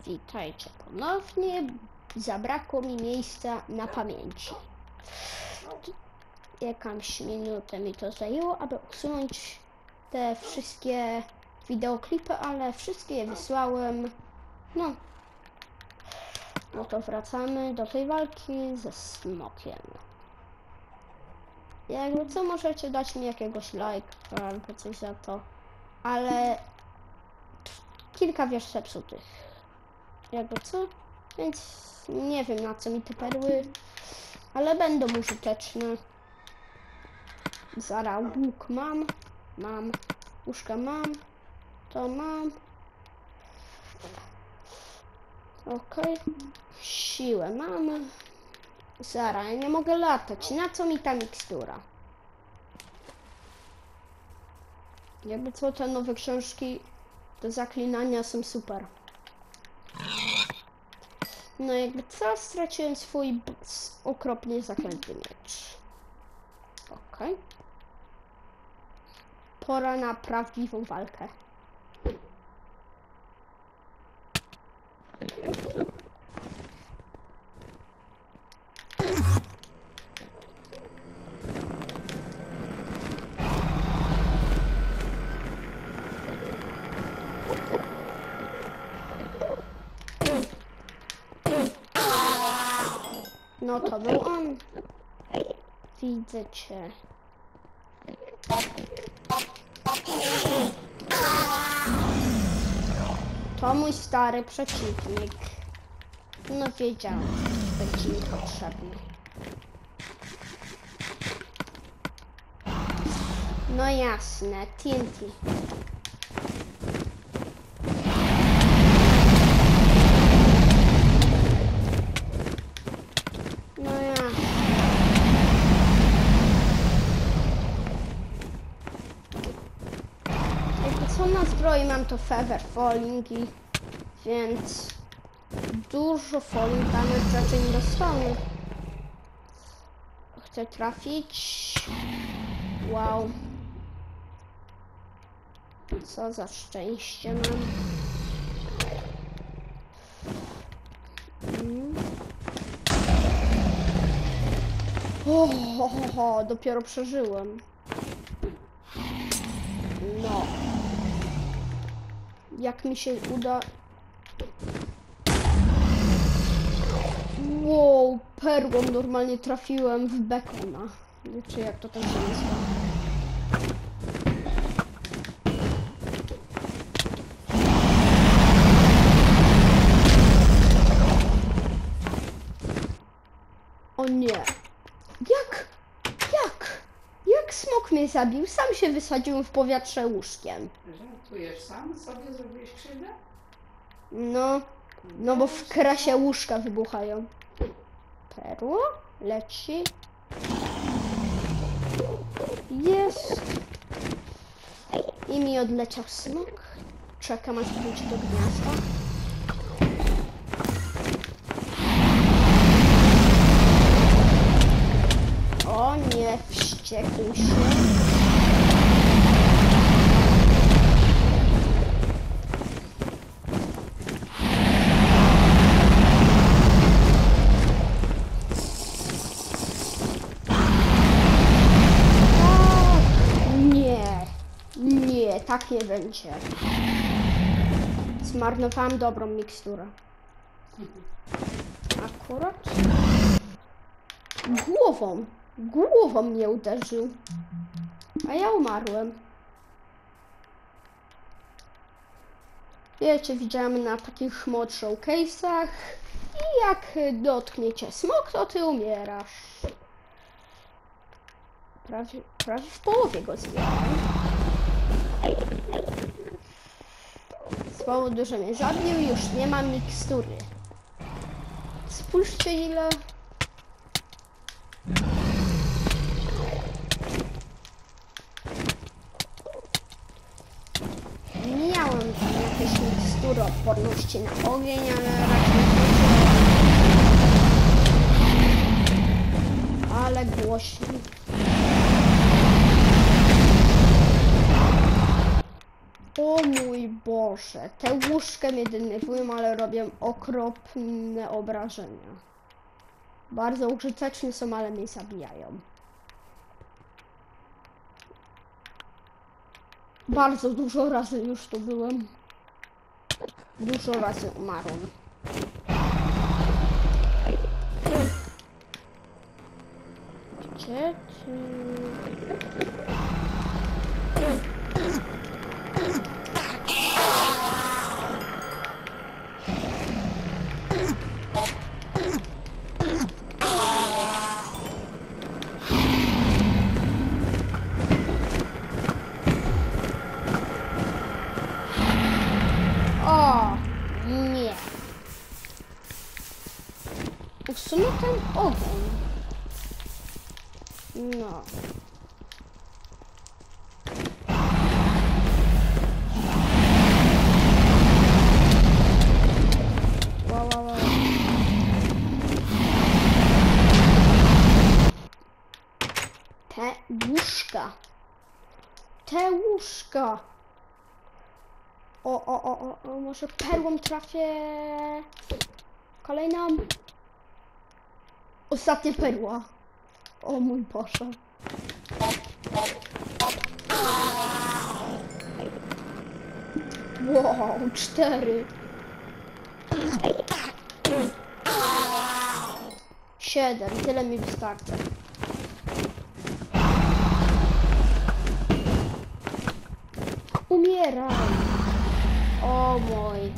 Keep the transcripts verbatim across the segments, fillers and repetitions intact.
Witajcie ponownie. Zabrakło mi miejsca na pamięci. Jakąś minutę mi to zajęło, aby usunąć te wszystkie wideoklipy, ale wszystkie je wysłałem. No. No to wracamy do tej walki ze smokiem. Jakby co, możecie dać mi jakiegoś lajka albo coś za to, ale kilka wież zepsutych. Jakby co? Więc nie wiem, na co mi te perły, ale będą użyteczne. Zara łuk mam, mam, łóżka mam, to mam. Okej, okay. Siłę mamy. Zara, ja nie mogę latać. Na co mi ta mikstura? Jakby co, te nowe książki do zaklinania są super. No jakby co, straciłem swój okropnie zaklęty miecz. Okej. Okay. Pora na prawdziwą walkę. No to był on. Widzę cię. To mój stary przeciwnik. No wiedziałam, że będzie mi potrzebny. No jasne, T N T. Co na zbroi mam, to feather fallingi, więc dużo falling damage raczej nie dostanę. Chcę trafić. Wow. Co za szczęście mam. Mm. O, ho, ho, ho, dopiero przeżyłem. No. Jak mi się uda... Wow, perłą normalnie trafiłem w bekona. Czy jak to tam się nazywa? O nie. Jak? Jak? Jak smok mnie zabił? Sam się wysadziłem w powietrze łóżkiem. Żartujesz, sam sobie zrobiłeś krzywdę? No, no bo w krasie łóżka wybuchają. Perło? Leci. Jest. I mi odleciał smok. Czekam, aż wróci do gniazda. O nie, wściekł się. Tak nie będzie. Zmarnowałam dobrą miksturę. Akurat. Głową. Głową mnie uderzył. A ja umarłem. Wiecie, widziałem na takich mod showcase'ach. I jak dotkniecie smok, to ty umierasz. Prawie, prawie w połowie go zjadłem. Z powodu, że mnie zabił, już nie mam mikstury. Spójrzcie ile... Miałem tam jakieś mikstury odporności na ogień, ale raczej... Ale głośno. O mój Boże, te łóżka mnie denerwują, ale robią okropne obrażenia. Bardzo użyteczne są, ale mnie zabijają. Bardzo dużo razy już tu byłem. Dużo razy umarłem. Gdzie ty... O, nie. Usunę ten ogień. No. Wow, wow, wow. Te łóżka. Te łóżka. O, o, o, o, o, może perłą trafię. Kolejna. Ostatnia perła. O mój Boże. Wow, cztery. Siedem, tyle mi wystarczy. Umieram. O mój.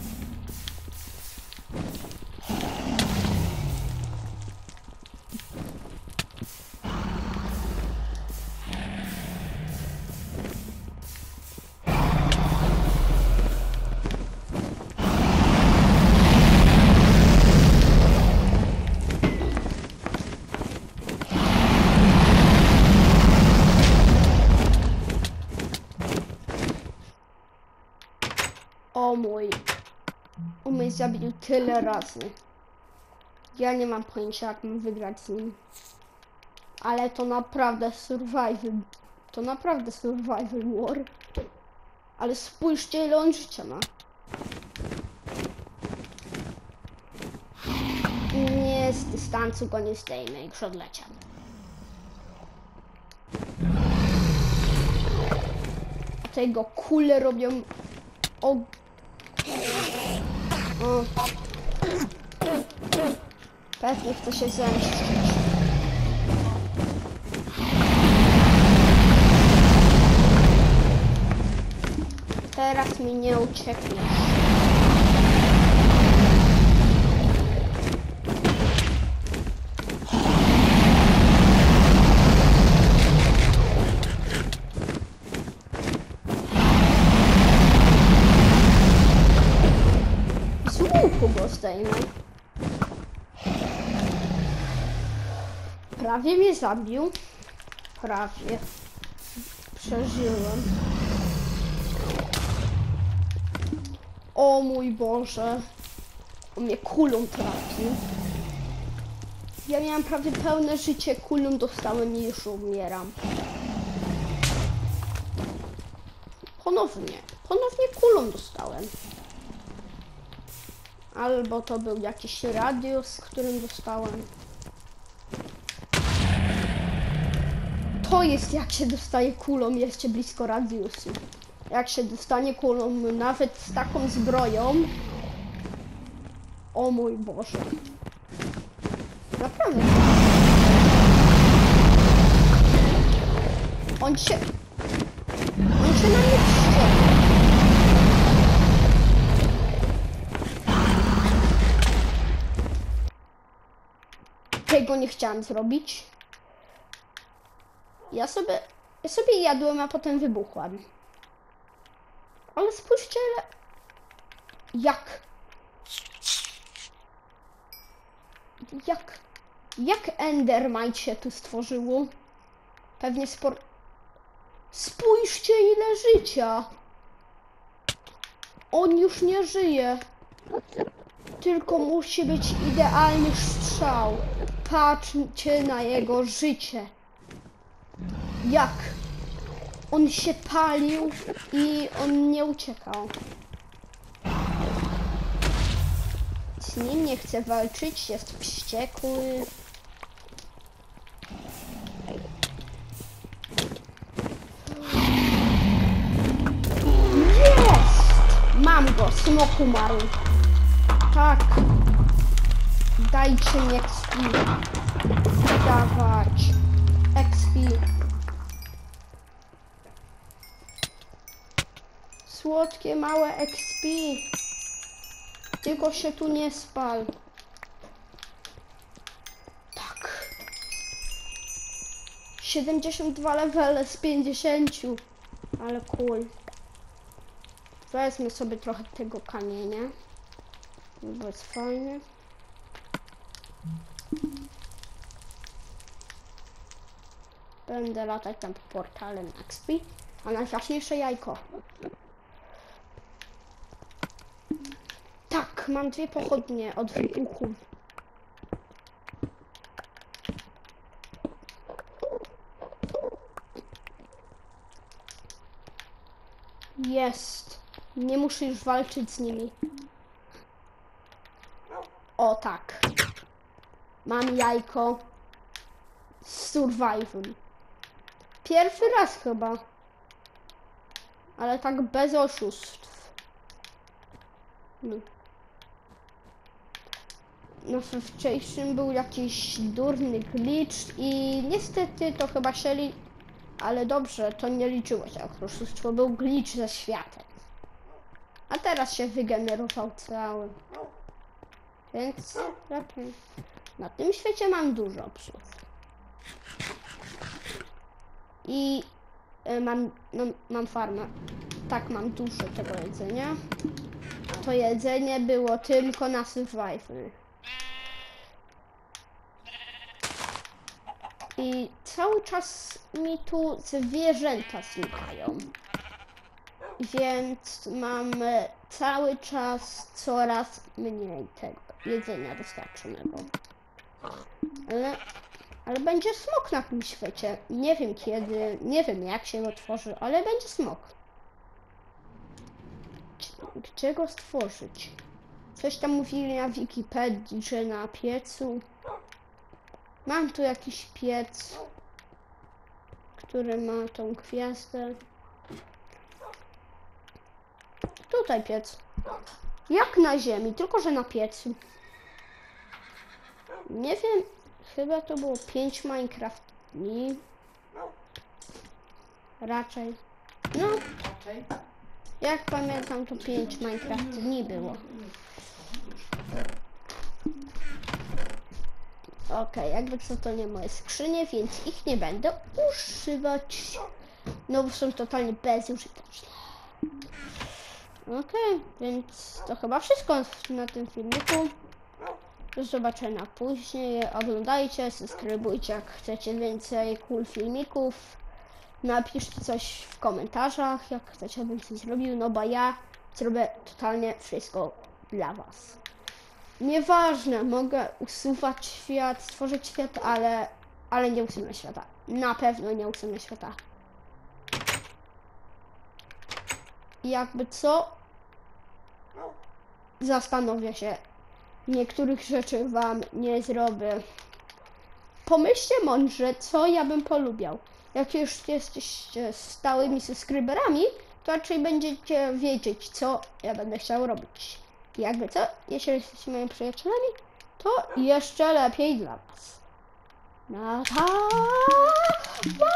O mój. On mnie zabił tyle razy. Ja nie mam pojęcia, jak mam wygrać z nim. Ale to naprawdę survival. To naprawdę survival war. Ale spójrzcie, ile on życia ma. Nie, z dystansu go nie zdejmę, już odleciał. Tego kule robią... O... O. Pewnie chce się zemścić. Teraz mi nie uciekniesz. Z łuku go zdejmę. Prawie mnie zabił. Prawie. Przeżyłem. O mój Boże. On mnie kulą trafił. Ja miałam prawie pełne życie, kulą dostałem i już umieram. Ponownie. Ponownie kulą dostałem. Albo to był jakiś radius, którym dostałem. To jest, jak się dostaje kulą jeszcze blisko radiusu. Jak się dostanie kulą nawet z taką zbroją. O mój Boże. Naprawdę. On się... On się na mnie wściekł. Tego nie chciałam zrobić. Ja sobie... Ja sobie jadłem, a potem wybuchłam. Ale spójrzcie, ile... Jak? Jak? Jak Endermite się tu stworzyło? Pewnie spor... Spójrzcie, ile życia! On już nie żyje. Tylko musi być idealny strzał. Patrzcie na jego życie. Jak? On się palił i on nie uciekał. Z nim nie chce walczyć, jest wściekły. Jest! Mam go, smok umarł. Tak. Dajcie mi X P. Dawać. X P. Słodkie, małe X P. Tylko się tu nie spal. Tak. siedemdziesiąt dwa levele z pięćdziesięciu. Ale cool. Wezmę sobie trochę tego kamienia. Bo jest fajnie. Będę latać tam portalem X P. A najważniejsze jajko. Tak, mam dwie pochodnie od wybuchu. Jest. Nie muszę już walczyć z nimi. O tak. Mam jajko. Survival. Pierwszy raz chyba. Ale tak bez oszustw. No. No we wcześniejszym był jakiś durny glitch i niestety to chyba Shelly, ale dobrze, to nie liczyło się jako oszustwo, był glitch ze światem. A teraz się wygenerował cały. Więc lepiej. Na tym świecie mam dużo psów. I y, mam, no, mam farmę. Tak, mam dużo tego jedzenia. To jedzenie było tylko na survival. I cały czas mi tu zwierzęta znikają. Więc mamy cały czas coraz mniej tego jedzenia dostarczonego. Ale, ale będzie smok na tym świecie. Nie wiem kiedy, nie wiem jak się go tworzy, ale będzie smok. Gdzie go stworzyć? Coś tam mówili na Wikipedii, że na piecu. Mam tu jakiś piec, który ma tą gwiazdę. Tutaj piec. Jak na ziemi, tylko że na piecu. Nie wiem, chyba to było pięć Minecraft dni. Raczej. No, jak pamiętam, to pięć Minecraft dni było. Okej, okay, jakby co, to nie moje skrzynie, więc ich nie będę używać. No bo są totalnie bezużyteczne. Okej, okay, więc to chyba wszystko na tym filmiku. Do zobaczenia później. Oglądajcie, subskrybujcie, jak chcecie więcej cool filmików. Napiszcie coś w komentarzach, jak chcecie, abym coś zrobił, no bo ja zrobię totalnie wszystko dla was. Nieważne, mogę usuwać świat, stworzyć świat, ale, ale nie usunę świata. Na pewno nie usunę świata. I jakby co? Zastanowię się. Niektórych rzeczy wam nie zrobię. Pomyślcie mądrze, co ja bym polubiał. Jak już jesteście stałymi subskryberami, to raczej będziecie wiedzieć, co ja będę chciał robić. I jakby co, jeśli jesteście moimi przyjacielami, to jeszcze lepiej dla was. No tak.